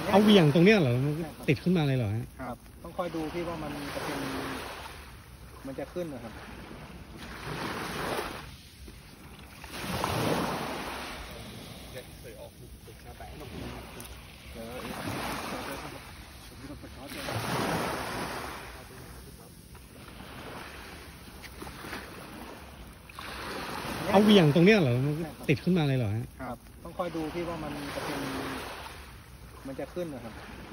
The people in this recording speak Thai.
เอาเหวี่ยงตรงเนี้ยเหรอมันติดขึ้นมาเลยเหรอฮะครับต้องคอยดูที่ว่ามันจะเป็นมันจะขึ้นนะครับเอาเหวี่ยงตรงเนี้ยเหรอมันติดขึ้นมาเลยเหรอฮะครับต้องคอยดูที่ว่ามันจะเป็นมันจะขึ้นนะครับ